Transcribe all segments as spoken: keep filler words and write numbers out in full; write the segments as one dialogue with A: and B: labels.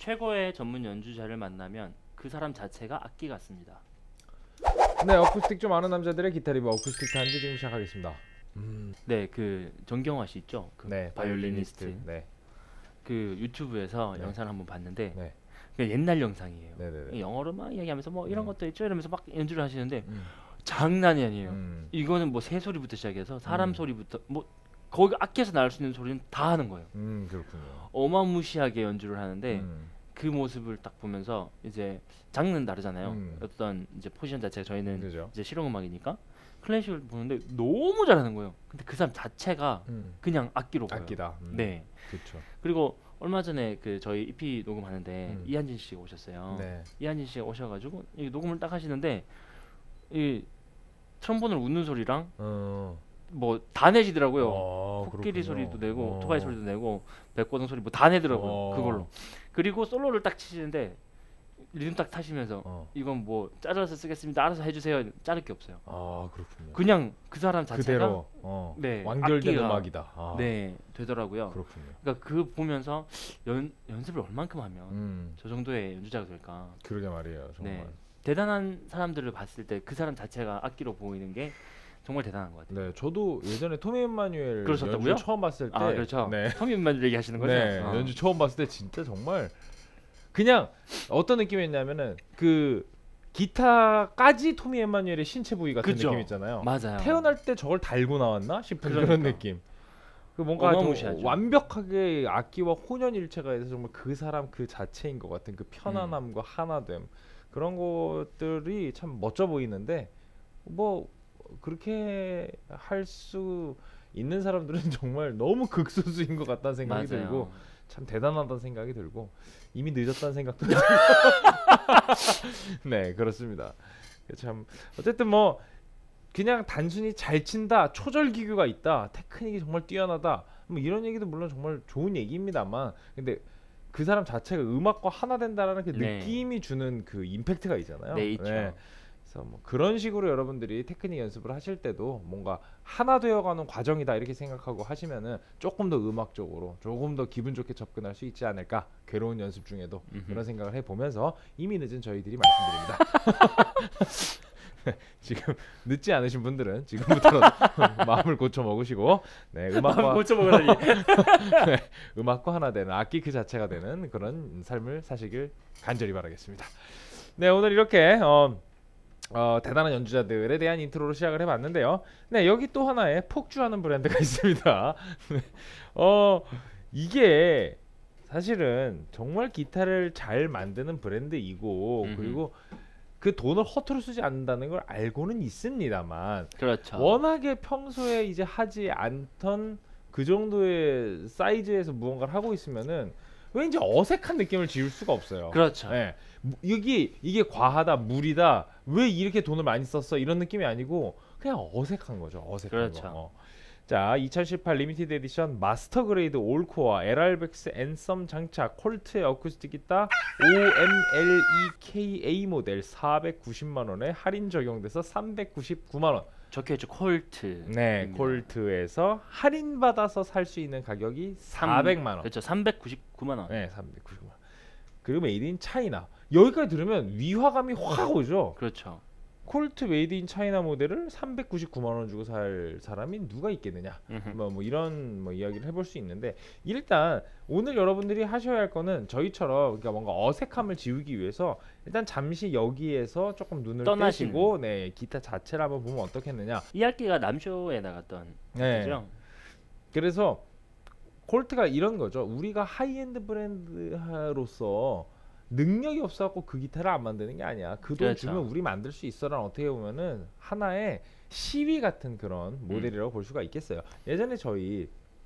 A: 최고의 전문 연주자를 만나면 그 사람 자체가 악기 같습니다.
B: 네, 어쿠스틱 좀 아는 남자들의 기타 리뷰 어쿠스틱 단지 지금 시작하겠습니다.
A: 음. 네, 그 정경화 씨 있죠? 그
B: 네,
A: 바이올리니스트.
B: 바이올리니스트. 네.
A: 그 유튜브에서
B: 네.
A: 영상을 한번 봤는데
B: 네.
A: 그 옛날 영상이에요.
B: 네네네.
A: 영어로 막 이야기하면서 뭐 이런
B: 음.
A: 것도 있죠 이러면서 막 연주를 하시는데
B: 음.
A: 장난이 아니에요.
B: 음.
A: 이거는 뭐 새 소리부터 시작해서 사람
B: 음.
A: 소리부터 뭐 거기 악기에서 나올 수 있는 소리는 다 하는 거예요.
B: 음, 그렇군요.
A: 어마무시하게 연주를 하는데
B: 음.
A: 그 모습을 딱 보면서 이제 장르는 다르잖아요.
B: 음.
A: 어떤 이제 포지션 자체가 저희는
B: 그죠.
A: 이제 실용음악이니까 클래식을 보는데 너무 잘하는 거예요. 근데 그 사람 자체가
B: 음.
A: 그냥 악기로 보여요.
B: 악기다. 음.
A: 네.
B: 그렇죠.
A: 그리고 얼마 전에 그 저희 이피 녹음하는데
B: 음.
A: 이한진 씨가 오셨어요.
B: 네.
A: 이한진 씨가 오셔가지고 이 녹음을 딱 하시는데 이 트럼본을 웃는 소리랑
B: 어.
A: 뭐 다 내시더라고요.
B: 어,
A: 코끼리
B: 그렇군요.
A: 소리도 내고
B: 어.
A: 오토바이 소리도 내고 백고동 소리 뭐 다 내더라고요.
B: 어.
A: 그걸로. 그리고 솔로를 딱 치시는데 리듬 딱 타시면서
B: 어.
A: 이건 뭐 잘라서 쓰겠습니다. 알아서 해주세요. 자를 게 없어요.
B: 아, 그렇군요.
A: 그냥 그 사람 자체가
B: 그대로 어.
A: 네,
B: 완결된
A: 악기가-
B: 음악이다. 아.
A: 네 되더라고요.
B: 그렇군요.
A: 그러니까 그 보면서 연 연습을 얼만큼 하면
B: 음.
A: 저 정도의 연주자가 될까.
B: 그러게 말이에요. 정말.
A: 네. 대단한 사람들을 봤을 때 그 사람 자체가 악기로 보이는 게 정말 대단한 것 같아요.
B: 네, 저도 예전에 토미 엠마뉴엘
A: 그러셨다고요?
B: 연주 처음 봤을 때,
A: 아 그렇죠.
B: 네,
A: 터미만 얘기하시는 거죠?
B: 네,
A: 어.
B: 연주 처음 봤을 때 진짜 정말 그냥 어떤 느낌이었냐면은 그 기타까지 토미 엠마뉴엘의 신체 부위 같은
A: 그죠.
B: 느낌 있잖아요.
A: 맞아요.
B: 태어날 때 저걸 달고 나왔나 싶은 그런
A: 그러니까.
B: 느낌. 그 뭔가 좀
A: 어마무시하죠.
B: 완벽하게 악기와 혼연일체가 돼서 정말 그 사람 그 자체인 것 같은 그 편안함과
A: 음.
B: 하나됨 그런 것들이 참 멋져 보이는데 뭐 그렇게 할 수 있는 사람들은 정말 너무 극소수인 것 같다는 생각이
A: 맞아요.
B: 들고 참 대단하다는 생각이 들고 이미 늦었다는 생각도 들고 네 그렇습니다. 참 어쨌든 뭐 그냥 단순히 잘 친다 초절 기교가 있다 테크닉이 정말 뛰어나다 뭐 이런 얘기도 물론 정말 좋은 얘기입니다만 근데 그 사람 자체가 음악과 하나 된다라는 그
A: 네.
B: 느낌이 주는 그 임팩트가 있잖아요.
A: 네, 있죠.
B: 그래서 뭐 그런 식으로 여러분들이 테크닉 연습을 하실 때도 뭔가 하나 되어가는 과정이다 이렇게 생각하고 하시면은 조금 더 음악적으로 조금 더 기분 좋게 접근할 수 있지 않을까 괴로운 연습 중에도
A: 음흠.
B: 그런 생각을 해보면서 이미 늦은 저희들이 말씀드립니다. 지금 늦지 않으신 분들은 지금부터 마음을 고쳐 먹으시고 네 음악과
A: 고쳐 먹으라니.
B: 네, 음악과 하나 되는 악기 그 자체가 되는 그런 삶을 사시길 간절히 바라겠습니다. 네 오늘 이렇게 어, 어, 대단한 연주자들에 대한 인트로로 시작을 해봤는데요. 네 여기 또 하나의 폭주하는 브랜드가 있습니다. 어 이게 사실은 정말 기타를 잘 만드는 브랜드이고
A: 음흠.
B: 그리고 그 돈을 허투루 쓰지 않는다는 걸 알고는 있습니다만
A: 그렇죠.
B: 워낙에 평소에 이제 하지 않던 그 정도의 사이즈에서 무언가를 하고 있으면은 왠지 어색한 느낌을 지울 수가 없어요.
A: 그렇죠.
B: 네. 여기 이게 과하다, 무리다, 왜 이렇게 돈을 많이 썼어 이런 느낌이 아니고 그냥 어색한 거죠. 어색한
A: 그렇죠.
B: 거. 어. 자, 이천십팔 리미티드 에디션 마스터 그레이드 올코어 엘알백스 앤썸 장착 콜트의 어쿠스틱 기타 오엠엘이케이에이 모델 사백구십만 원에 할인 적용돼서 삼백구십구만 원.
A: 적혀있죠. 콜트.
B: 네, 콜트에서 할인 받아서 살 수 있는 가격이 사백만 원.
A: 그렇죠. 삼백구십구만 원.
B: 네, 삼백구십만 원. 그리고 메이드 인 차이나. 여기까지 들으면 위화감이 확 오죠.
A: 그렇죠.
B: 콜트 메이드 인 차이나 모델을 삼백구십구만 원 주고 살 사람이 누가 있겠느냐.
A: 음흠.
B: 뭐, 뭐 이런 뭐 이야기를 해볼 수 있는데 일단 오늘 여러분들이 하셔야 할 거는 저희처럼 그러니까 뭔가 어색함을 지우기 위해서 일단 잠시 여기에서 조금 눈을
A: 떠나시는.
B: 떼시고 네 기타 자체를 한번 보면 어떻겠느냐.
A: 이 악기가 남쇼에 나갔던
B: 네.
A: 거죠.
B: 그래서 콜트가 이런 거죠. 우리가 하이엔드 브랜드로서 능력이 없어갖고 그 기타를 안 만드는 게 아니야. 그 돈
A: 그렇죠.
B: 주면 우리 만들 수 있어라는 어떻게 보면은 하나의 시위 같은 그런 모델이라고 볼 수가 있겠어요. 예전에 저희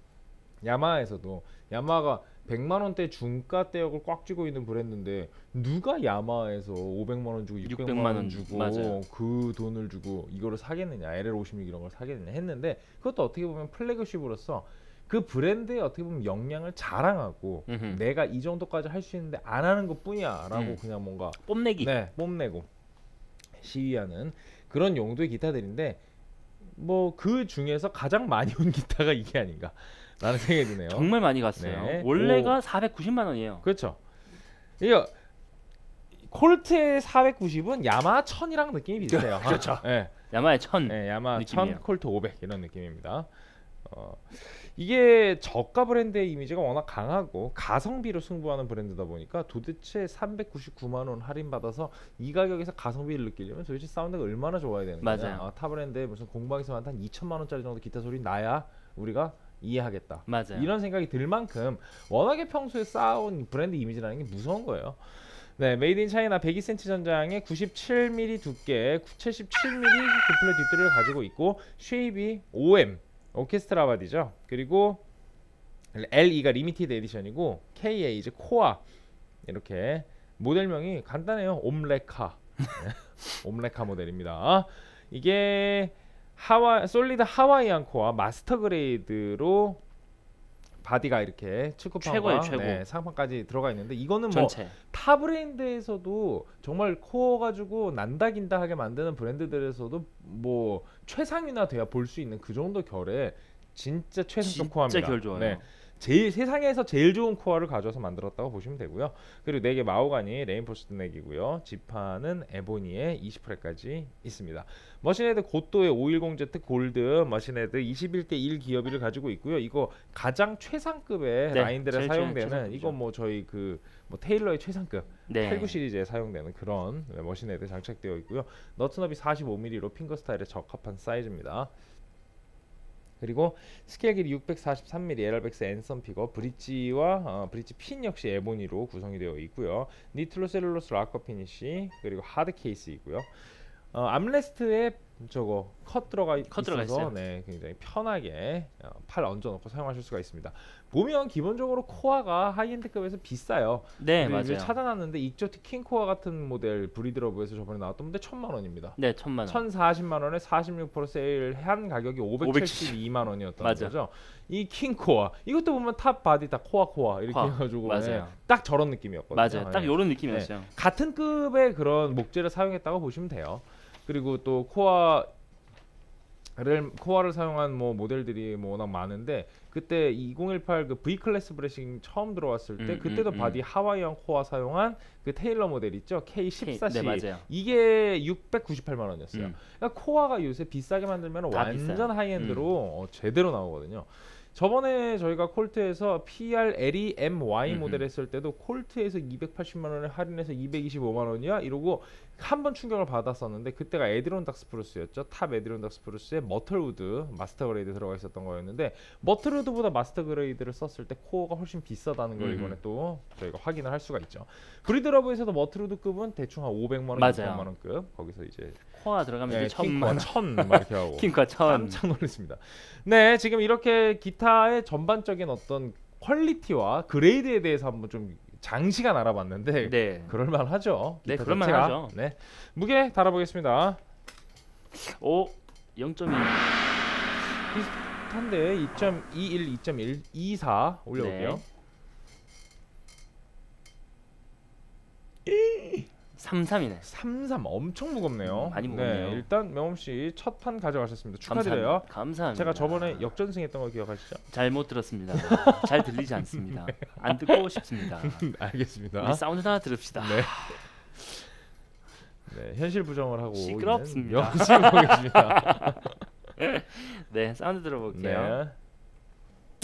B: 야마하에서도 야마하가 백만 원대 중가 대역을 꽉 쥐고 있는 브랜드인데 누가 야마하에서 오백만 원 주고 육백만 원 주고
A: 맞아요.
B: 그 돈을 주고 이거를 사겠느냐 엘엘 오십육 이런 걸 사겠느냐 했는데 그것도 어떻게 보면 플래그십으로서 그 브랜드의 어떻게 보면 역량을 자랑하고
A: 음흠.
B: 내가 이 정도까지 할 수 있는데 안 하는 것뿐이야 라고
A: 음.
B: 그냥 뭔가
A: 뽐내기.
B: 네 뽐내고 시위하는 그런 용도의 기타들인데 뭐 그 중에서 가장 많이 온 기타가 이게 아닌가 라는 생각이 드네요.
A: 정말 많이 갔어요.
B: 네.
A: 원래가 사백구십만 원이에요.
B: 그렇죠. 이거 콜트의 사백구십은 야마하 천이랑 느낌이 비슷해요.
A: 그렇죠.
B: 네.
A: 야마의 천.
B: 네, 야마하
A: 느낌이에요.
B: 천, 콜트 오백 이런 느낌입니다. 어, 이게 저가 브랜드의 이미지가 워낙 강하고 가성비로 승부하는 브랜드다 보니까 도대체 삼백구십구만 원 할인 받아서 이 가격에서 가성비를 느끼려면 도대체 사운드가 얼마나 좋아야 되는 거냐.
A: 맞아요.
B: 아, 타 브랜드에 무슨 공방에서 한 이천만 원짜리 정도 기타 소리 나야 우리가 이해하겠다.
A: 맞아요.
B: 이런 생각이 들 만큼 워낙에 평소에 쌓아온 브랜드 이미지라는 게 무서운 거예요. 네, 메이드 인 차이나 백이 센티미터 전장에 구십칠 밀리미터 두께, 칠십칠 밀리미터 디플레 뒷뜰을 가지고 있고 쉐이비 오엠 오케스트라 바디죠. 그리고 엘이가 리미티드 에디션이고 케이에이 이제 코아 이렇게 모델명이 간단해요. 옴레카. 네, 옴레카 모델입니다. 이게 하와 솔리드 하와이안 코어 마스터 그레이드로 바디가 이렇게
A: 최고예요,
B: 측구판과
A: 최고.
B: 네, 상판까지 들어가 있는데 이거는
A: 전체.
B: 뭐 타 브랜드에서도 정말 코어 가지고 난다긴다 하게 만드는 브랜드들에서도 뭐 최상위나 돼야 볼 수 있는 그 정도 결의 진짜 최상급
A: 진짜
B: 코어입니다.
A: 결 좋아요.
B: 네. 제일 세상에서 제일 좋은 코어를 가져와서 만들었다고 보시면 되고요. 그리고 네 개 마호가니 레인포스드 넥이고요. 지판은 에보니에 이십 프렛까지 있습니다. 머신헤드 고도의 오백십 제트 골드 머신헤드 이십일 대 일 기어비를 가지고 있고요. 이거 가장 최상급의
A: 네,
B: 라인들에
A: 제일
B: 사용되는
A: 최상급이죠.
B: 이건 뭐 저희 그 뭐 테일러의 최상급
A: 네.
B: 팔십구 시리즈에 사용되는 그런 머신헤드 장착되어 있고요. 너트너비 사십오 밀리미터로 핑거 스타일에 적합한 사이즈입니다. 그리고 스케일 길이 육백사십삼 밀리미터 에럴백스 앤썸 픽업 브릿지와 어, 브릿지 핀 역시 에보니로 구성이 되어 있고요. 니트로 셀룰로스 락커 피니시 그리고 하드 케이스 있고요. 어, 암레스트에 저거 컷 들어가
A: 컷 들어가
B: 있어서
A: 있어요.
B: 네, 굉장히 편하게 어, 팔 얹어놓고 사용하실 수가 있습니다. 보면 기본적으로 코어가 하이엔드급에서 비싸요.
A: 네,
B: 근데 이제
A: 맞아요.
B: 찾아놨는데 익조틱 킹 코어 같은 모델 브리드러브에서 저번에 나왔던 건데 천만 원입니다.
A: 네, 천만 원.
B: 천사십만 원에 사십육 퍼센트 세일한 가격이 오백칠십이만 원이었던
A: 맞아.
B: 거죠. 이 킹코어 이것도 보면 탑 바디 다 코어 코어 이렇게
A: 코어.
B: 해가지고
A: 맞아요.
B: 네, 딱 저런 느낌이었거든요.
A: 맞아요. 딱
B: 네.
A: 요런 느낌이었어요.
B: 같은 급의 그런 목재를 사용했다고 보시면 돼요. 그리고 또 코어를 코어를 사용한 뭐 모델들이 뭐 워낙 많은데 그때 이천십팔 그 V 클래스 브레싱 처음 들어왔을 때
A: 음,
B: 그때도
A: 음,
B: 바디
A: 음.
B: 하와이안 코어 사용한 그 테일러 모델 있죠 케이 십사 씨
A: 네, 맞아요.
B: 이게 육백구십팔만 원이었어요.
A: 음.
B: 그러니까 코어가 요새 비싸게 만들면
A: 다
B: 완전
A: 비싸요.
B: 하이엔드로 어, 제대로 나오거든요. 저번에 저희가 콜트에서 피알엘이 엠와이
A: 음흠.
B: 모델 했을 때도 콜트에서 이백팔십만 원에 할인해서 이백이십오만 원이야 이러고 한 번 충격을 받았었는데 그때가 에디론 닥스프루스였죠. 탑 에디론 닥스프루스에 머털우드 마스터 그레이드 들어가 있었던 거였는데 머털우드보다 마스터 그레이드를 썼을 때 코어가 훨씬 비싸다는 걸
A: 음흠.
B: 이번에 또 저희가 확인을 할 수가 있죠. 브리드러브에서도 머털우드급은 대충 한 오백만 원,
A: 맞아요.
B: 육백만 원급 거기서 이제
A: 코어가 들어가면
B: 네,
A: 이제 천만 원.
B: 천막 이렇게 하고
A: 킹과 천.
B: 깜짝 놀랐습니다. 네, 지금 이렇게 기타의 전반적인 어떤 퀄리티와 그레이드에 대해서 한번 좀 장시간 알아봤는데
A: 네.
B: 그럴만하죠.
A: 네,
B: 기타
A: 그럴만하죠.
B: 자체가. 네, 무게 달아보겠습니다.
A: 오, 영 점 일.
B: 비슷한데 이 점 이일, 이 점 일, 이사 올려볼게요.
A: 삼삼이네.
B: 삼삼 엄청 무겁네요.
A: 음, 많이 무겁네요.
B: 네, 일단 명엄 씨 첫 판 가져가셨습니다. 축하드려요.
A: 감사합니다. 감사합니다.
B: 제가 저번에 역전승했던 거 기억하시죠?
A: 잘못 들었습니다. 잘 들리지 않습니다. 안 듣고 싶습니다.
B: 알겠습니다.
A: 우리 사운드 하나 들읍시다.
B: 네. 네, 현실 부정을 하고
A: 시끄럽습니다.
B: 있는 영신 보겠습니다.
A: 네, 사운드 들어볼게요.
B: 네.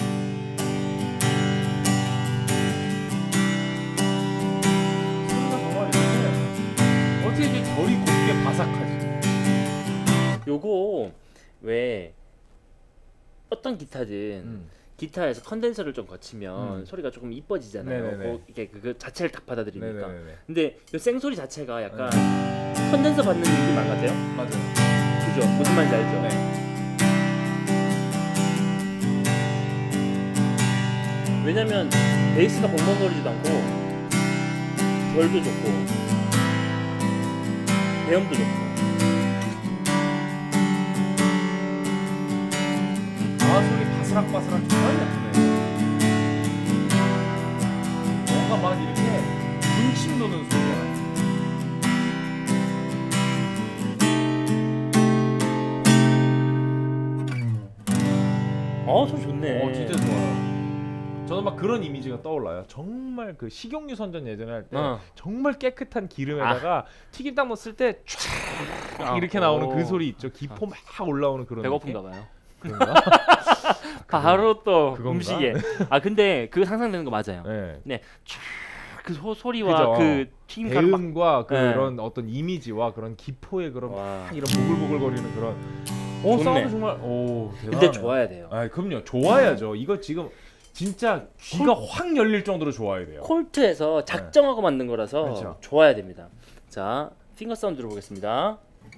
B: 소리가 정말 이렇게 어떻게 이렇게 결이 곱게 바삭하지?
A: 요거 왜 어떤 기타든
B: 음.
A: 기타에서 컨덴서를 좀 거치면
B: 음.
A: 소리가 조금 이뻐지잖아요.
B: 네네네.
A: 그, 이게 그 자체를 딱 받아들이니까.
B: 네네네.
A: 근데 이 생소리 자체가 약간 컨덴서 받는 느낌 안 같아요?
B: 맞아요.
A: 그죠? 무슨 말인지 알죠?
B: 네.
A: 왜냐면 베이스가 벙벙거리지도 않고 결도 좋고 배음도 좋고.
B: 아 소리 바스락바스락 정말 예쁘네. 뭔가 막 이렇게 군침 도는 소리가.
A: 어, 소리 좋네.
B: 어 진짜 좋아요. 저는 막 그런 이미지가 떠올라요. 정말 그 식용유 선전 예전에 할 때
A: 어.
B: 정말 깨끗한 기름에다가 튀김 딱 넣었을 때 촤악
A: 아,
B: 이렇게 나오는
A: 오.
B: 그 소리 있죠. 기포 막 올라오는 그런
A: 배고픈가
B: 느낌?
A: 봐요.
B: 그런가?
A: 바로 또
B: 그건가?
A: 음식에. 아 근데 그 상상되는 거 맞아요.
B: 네.
A: 그 소, 소리와
B: 그죠.
A: 그 튀김가루 막.
B: 배음과
A: 네.
B: 그런 어떤 이미지와 그런 기포의 그런
A: 와.
B: 막 이런 보글보글거리는 그런 오
A: 좋네.
B: 사운드 정말 오 대단하네.
A: 근데 좋아야 돼요.
B: 아 그럼요. 좋아야죠. 이거 지금 진짜 귀가 확 열릴 정도로 좋아야 돼요.
A: 콜트에서 작정하고 만든 거라서
B: 그렇죠.
A: 좋아야 됩니다. 자, 핑거 사운드 들어보겠습니다.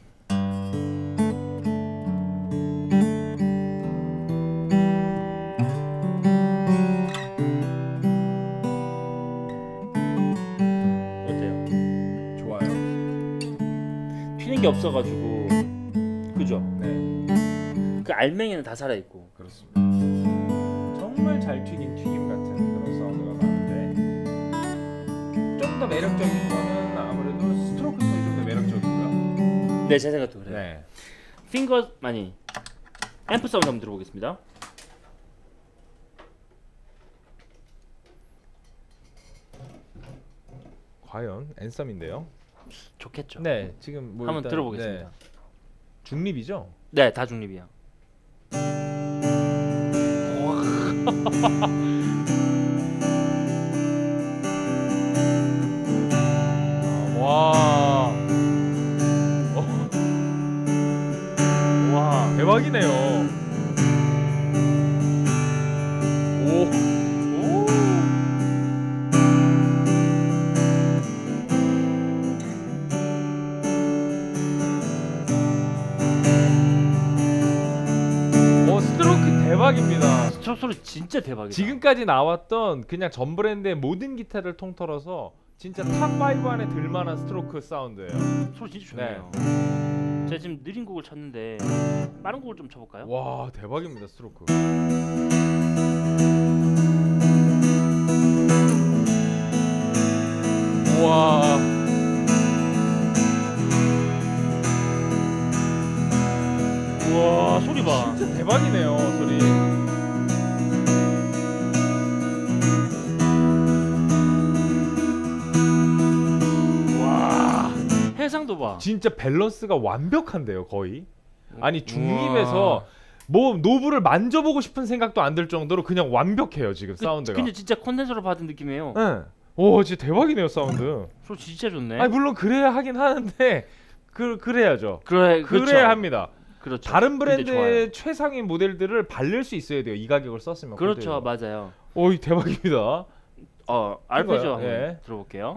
A: 어때요?
B: 좋아요.
A: 튀는 게 없어가지고 그죠?
B: 네.
A: 그 알맹이는 다 살아 있고.
B: 그렇습니다. 정말 잘 튀긴 튀김 같은 그런 사운드가 나는데 좀 더 매력적인 거는 아무래도 스트로크 톤이 좀 더 매력적이고요.
A: 네, 제 생각도 그래요.
B: 네.
A: 핑거 아니 앰프 사운드 한번 들어보겠습니다.
B: 과연 앤썸인데요.
A: 좋겠죠.
B: 네, 지금 뭐
A: 한번
B: 일단,
A: 들어보겠습니다.
B: 네. 중립이죠?
A: 네, 다 중립이야.
B: 와,
A: 와,
B: 대박이네요. 오, 오. 어, 스트로크 대박입니다.
A: 스트로크 소리 진짜 대박이다.
B: 지금까지 나왔던 그냥 전 브랜드의 모든 기타를 통틀어서 진짜 탑 파이브 안에 들만한 스트로크 사운드예요.
A: 소리 진짜 좋네요. 제가 지금 느린 곡을 찾는데 빠른 곡을 좀 쳐볼까요?
B: 와, 대박입니다, 스트로크. 와.
A: 우와, 소리 봐.
B: 진짜 대박이네요, 소리.
A: 와, 해상도 봐.
B: 진짜 밸런스가 완벽한데요, 거의. 아니 중립에서
A: 우와.
B: 뭐 노브를 만져보고 싶은 생각도 안 들 정도로 그냥 완벽해요 지금
A: 그,
B: 사운드가.
A: 근데 진짜 콘덴서로 받은 느낌이에요.
B: 네. 오, 진짜 대박이네요 사운드.
A: 소리 진짜 좋네.
B: 아니 물론 그래야 하긴 하는데 그 그래야죠.
A: 그래,
B: 그래야
A: 그렇죠.
B: 합니다.
A: 그렇죠.
B: 다른
A: 근데
B: 브랜드의 최상위 모델들을 바를 수 있어야 돼요. 이 가격을 썼으면.
A: 그렇죠,
B: 콘덴서.
A: 맞아요.
B: 오, 이 대박입니다.
A: 어, 알페지오 한번
B: 예.
A: 들어볼게요.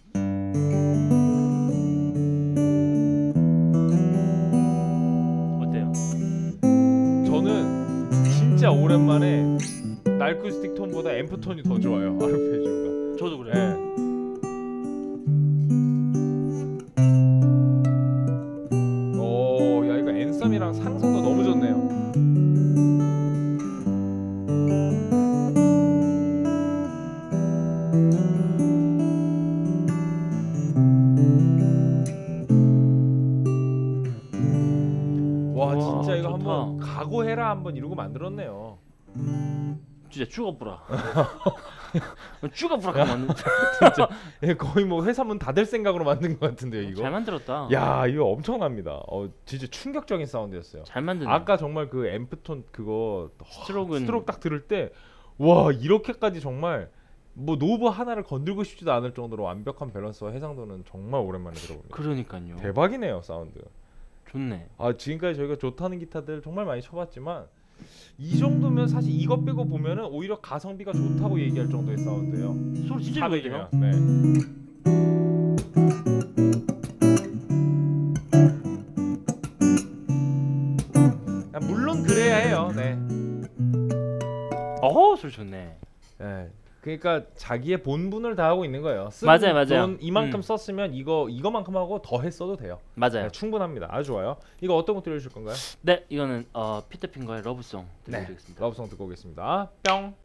A: 어때요?
B: 저는 진짜 오랜만에 날쿠스틱 톤보다 앰프 톤이 더 좋아요. 아르페지오가.
A: 저도 그래요.
B: 네. 오, 야 이거 앤썸이랑 상성도 너무 좋네요. 와,
A: 와,
B: 진짜 이거
A: 좋다.
B: 한번 각오해라 한번 이러고 만들었네요.
A: 진짜 죽어보라. 죽어보라 맞는.
B: 진짜 예, 거의 뭐 회사 문 닫을 생각으로 만든 것 같은데요 이거.
A: 잘 만들었다.
B: 야 이거 엄청납니다. 어 진짜 충격적인 사운드였어요.
A: 잘 만드네.
B: 아까 정말 그 앰프톤 그거
A: 스트로크는
B: 스트로크 딱 들을 때 와 이렇게까지 정말 뭐 노브 하나를 건들고 싶지도 않을 정도로 완벽한 밸런스와 해상도는 정말 오랜만에 들어봅니다.
A: 그러니까요.
B: 대박이네요 사운드.
A: 좋네.
B: 아 지금까지 저희가 좋다는 기타들 정말 많이 쳐봤지만 이 정도면 사실 이것 빼고 보면은 오히려 가성비가 좋다고 얘기할 정도의 사운드예요.
A: 소리 진짜 좋네요.
B: 네. 아, 물론 그래야 해요. 네.
A: 어, 소리 좋네.
B: 네. 그러니까 자기의 본분을 다하고 있는 거예요. 쓴
A: 맞아요, 맞아요.
B: 돈 이만큼
A: 음.
B: 썼으면 이거 이거만큼 하고 더 했어도 돼요.
A: 맞아요.
B: 네, 충분합니다. 아주 좋아요. 이거 어떤 거 들려주실 건가요?
A: 네, 이거는 어, 피터핑거의 러브송
B: 네.
A: 들려드리겠습니다.
B: 러브송 듣고 오겠습니다. 뿅.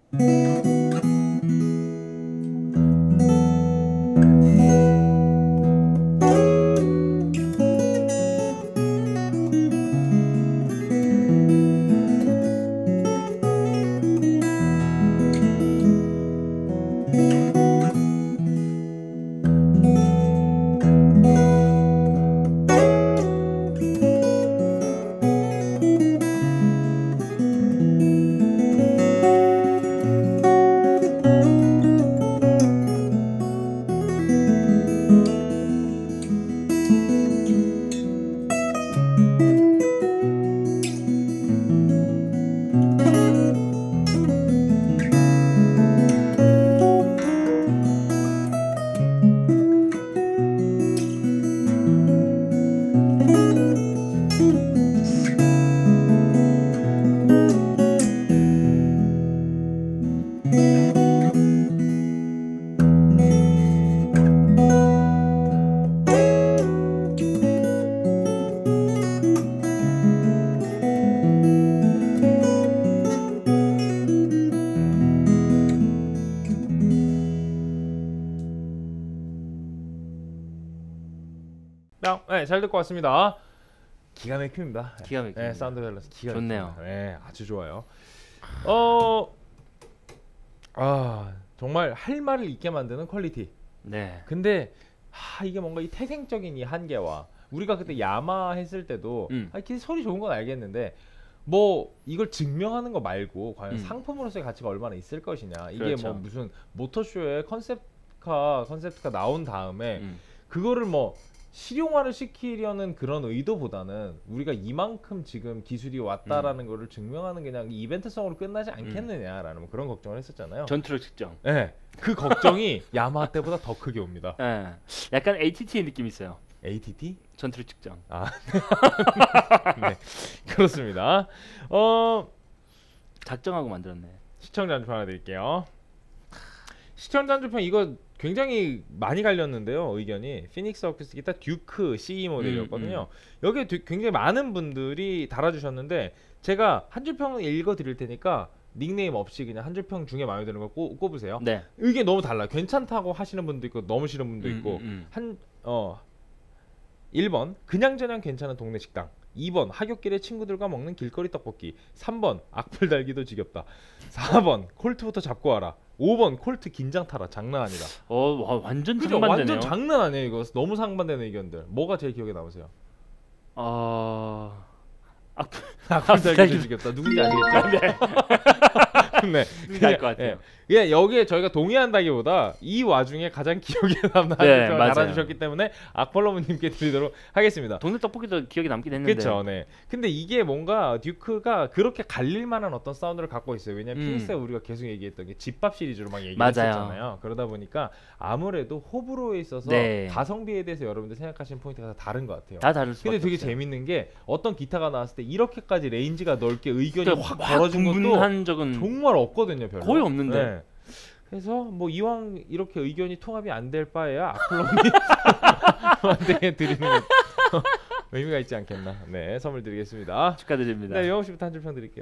B: 네, 잘 듣고 왔습니다. 기가 막힙니다.
A: 기가 막힙니다.
B: 네, 사운드 밸런스 기가
A: 좋네요.
B: 막힙니다. 네, 아주 좋아요. 어, 아 정말 할 말을 잊게 만드는 퀄리티.
A: 네.
B: 근데 아, 이게 뭔가 이 태생적인 이 한계와 우리가 그때 야마 했을 때도
A: 음.
B: 아, 기 소리 좋은 건 알겠는데 뭐 이걸 증명하는 거 말고 과연
A: 음.
B: 상품으로서의 가치가 얼마나 있을 것이냐. 이게
A: 그렇죠.
B: 뭐 무슨 모터쇼에 컨셉카 컨셉트가 나온 다음에
A: 음.
B: 그거를 뭐 실용화를 시키려는 그런 의도보다는 우리가 이만큼 지금 기술이 왔다라는 거를 증명하는 그냥 이벤트성으로 끝나지 않겠느냐라는 뭐 그런 걱정을 했었잖아요.
A: 전투력 측정.
B: 네, 그 걱정이 야마 때보다 더 크게 옵니다.
A: 예. 약간 에이티티의 느낌 있어요.
B: 에이티티?
A: 전투력 측정.
B: 아, 네, 그렇습니다. 어,
A: 작정하고 만들었네.
B: 시청자 한줄 하나 드릴게요. 시청자 한줄평 이거 굉장히 많이 갈렸는데요. 의견이 피닉스 어쿠스틱 기타 듀크 씨이 모델이었거든요.
A: 음,
B: 여기에 되- 굉장히 많은 분들이 달아주셨는데 제가 한 줄평 읽어드릴 테니까 닉네임 없이 그냥 한 줄평 중에 마음에 드는 거 꼽, 꼽으세요.
A: 네.
B: 의견 너무 달라요. 괜찮다고 하시는 분도 있고 너무 싫은 분도
A: 음,
B: 있고
A: 음, 음.
B: 한 어 일 번 그냥저냥 괜찮은 동네 식당, 이 번 하굣길에 친구들과 먹는 길거리 떡볶이, 삼 번 악플 달기도 지겹다, 사 번 콜트부터 잡고 와라, 오 번 콜트 긴장 타라. 장난 아니다.
A: 어, 와, 완전
B: 그죠?
A: 상반되네요.
B: 완전 장난 아니에요. 이거 너무 상반되는 의견들. 뭐가 제일 기억에 남으세요?
A: 어... 악플
B: 악플 달기도
A: 달기도
B: 지겹다. 누군지 아시겠죠? 네.
A: 누군지 알 것 같아요.
B: 예, 예, 여기에 저희가 동의한다기보다 이 와중에 가장 기억에 남는
A: 네,
B: 한줄평을
A: 맞아요.
B: 달아주셨기 때문에 악플러브님께 드리도록 하겠습니다.
A: 동네 떡볶이도 기억에 남긴 했는데.
B: 그렇죠, 네. 근데 이게 뭔가 듀크가 그렇게 갈릴 만한 어떤 사운드를 갖고 있어요. 왜냐면
A: 음.
B: 피닉스가 우리가 계속 얘기했던 게 집밥 시리즈로 막
A: 맞아요.
B: 얘기했었잖아요. 그러다 보니까 아무래도 호불호에 있어서
A: 네.
B: 가성비에 대해서 여러분들 생각하시는 포인트가 다 다른 것 같아요.
A: 다 다를 수밖에
B: 근데 되게
A: 없어요.
B: 재밌는 게 어떤 기타가 나왔을 때 이렇게까지 레인지가 넓게 의견이
A: 그러니까
B: 확
A: 확
B: 벌어진 것도
A: 분분한 적은
B: 정말 없거든요. 별로.
A: 거의 없는데.
B: 네. 그래서 뭐 이왕 이렇게 의견이 통합이 안 될 바에야 악플러님한테 드리는 게 의미가 있지 않겠나. 네, 선물 드리겠습니다.
A: 축하드립니다.
B: 네, 영호 씨부터 한 줄 평 드릴게요.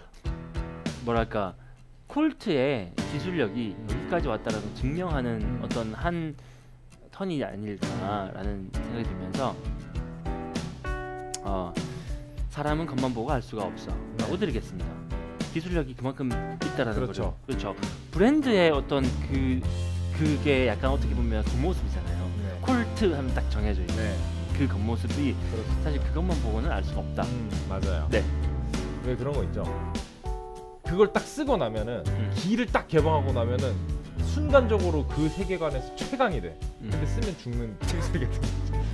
A: 뭐랄까 콜트의 기술력이 여기까지 왔다라는 증명하는
B: 음.
A: 어떤 한 턴이 아닐까라는 생각이 들면서 어, 사람은 겉만 보고 알 수가 없어라고
B: 네.
A: 드리겠습니다. 기술력이 그만큼 있다라는
B: 그렇죠.
A: 거죠. 그렇죠. 브랜드의 어떤 그 그게 약간 어떻게 보면 겉모습이잖아요.
B: 네.
A: 콜트 하면 딱 정해져 있는
B: 네,
A: 그 겉모습이
B: 그렇습니다.
A: 사실 그것만 보고는 알 수가 없다.
B: 음, 맞아요.
A: 네.
B: 왜 그런 거 있죠? 그걸 딱 쓰고 나면은
A: 음.
B: 기를 딱 개방하고 나면은 순간적으로 그 세계관에서 최강이 돼.
A: 음.
B: 근데 쓰면 죽는 필살기 같은 거.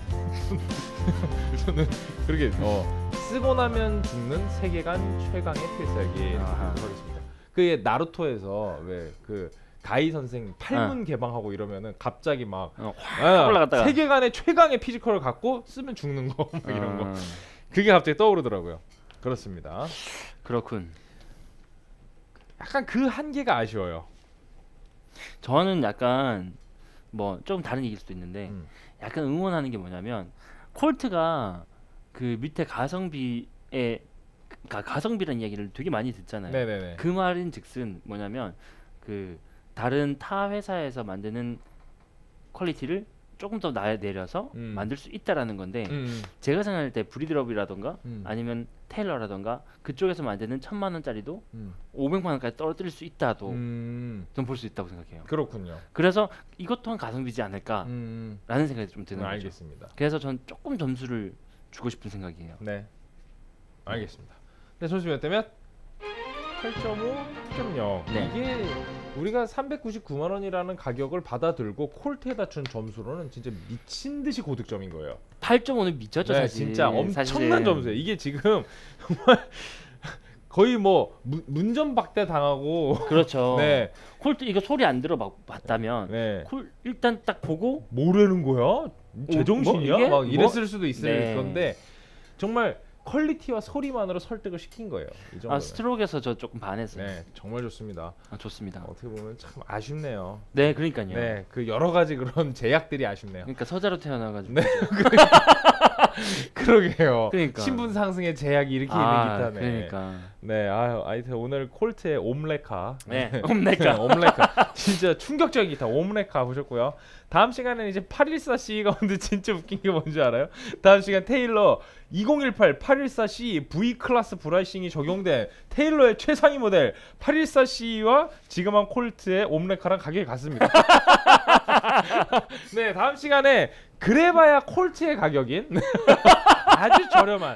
B: 저는 그렇게 어 쓰고 나면 죽는 세계관 최강의 필살기
A: 아하.
B: 하겠습니다. 그 나루토에서 왜 그 가이 선생 팔문 개방하고 이러면은 갑자기 막
A: 어,
B: 아,
A: 올라갔다가.
B: 세계관의 최강의 피지컬을 갖고 쓰면 죽는 거 막 이런 거.
A: 어,
B: 그게 갑자기 떠오르더라고요. 그렇습니다.
A: 그렇군.
B: 약간 그 한계가 아쉬워요.
A: 저는 약간 뭐 좀 다른 얘기일 수도 있는데
B: 음.
A: 약간 응원하는 게 뭐냐면 콜트가 그 밑에 가성비에 가, 가성비라는 이야기를 되게 많이 듣잖아요.
B: 네네네.
A: 그 말인즉슨 뭐냐면 그 다른 타 회사에서 만드는 퀄리티를 조금 더 나, 내려서
B: 음.
A: 만들 수 있다라는 건데
B: 음,
A: 제가 생각할 때 브리드럽이라던가
B: 음.
A: 아니면 테일러라던가 그쪽에서 만드는 천만 원짜리도
B: 음.
A: 오백만 원까지 떨어뜨릴 수 있다도
B: 음.
A: 좀 볼 수 있다고 생각해요.
B: 그렇군요.
A: 그래서 이것 또한 가성비지 않을까라는
B: 음.
A: 생각이 좀 드는
B: 네,
A: 거죠.
B: 알겠습니다.
A: 그래서 전 조금 점수를 주고 싶은 생각이에요.
B: 네, 알겠습니다. 네, 점수 몇 대면? 팔 점 오, 팔 점 영.
A: 네.
B: 이게 우리가 삼백구십구만 원이라는 가격을 받아들고 콜트에다 준 점수로는 진짜 미친 듯이 고득점인 거예요.
A: 팔 점 오는 미쳤죠,
B: 네,
A: 사실.
B: 진짜 엄청난
A: 사실은.
B: 점수예요. 이게 지금 정말 거의 뭐 문- 문전박대 당하고
A: 그렇죠.
B: 네,
A: 콜트 이거 소리 안 들어봤다면
B: 네.
A: 콜 일단 딱 보고
B: 뭐라는 거야? 제정신이야?
A: 뭐 이게?
B: 막 이랬을
A: 뭐?
B: 수도 있을
A: 네.
B: 건데 정말 퀄리티와 소리만으로 설득을 시킨 거예요. 이 정도면.
A: 아 스트로크에서 저 조금 반했어요.
B: 네, 정말 좋습니다.
A: 아, 좋습니다.
B: 어떻게 보면 참 아쉽네요.
A: 네, 그러니까요.
B: 네, 그 여러 가지 그런 제약들이 아쉽네요.
A: 그러니까 서자로 태어나가지고
B: 네. 그러게요.
A: 그러니까.
B: 신분 상승의 제약이 이렇게
A: 아,
B: 있는 기타네.
A: 그러니까.
B: 네, 아유, 하여튼 오늘 콜트의 옴레카.
A: 네, 옴레카.
B: 옴레카. 진짜 충격적인 기타. 옴레카 보셨고요. 다음 시간에는 이제 팔백십사 씨 가운데 진짜 웃긴 게 뭔지 알아요? 다음 시간 테일러 이천십팔 팔백십사 씨 V 클래스 브라이싱이 적용된 테일러의 최상위 모델 팔백십사 씨와 지금 한 콜트의 옴레카랑 가격이 같습니다. 네, 다음 시간에 그래봐야 콜트의 가격인 아주 저렴한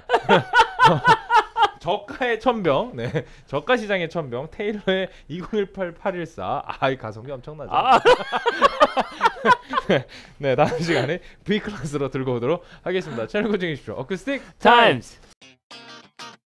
B: 저가의 천병, 네, 저가 시장의 천병 테일러의 이천십팔 팔백십사. 아, 이 가성비 엄청나죠.
A: 아.
B: 네, 다음 시간에 V 클래스로 들고 오도록 하겠습니다. 채널 고정해 주십시오. 어쿠스틱
A: 타임스.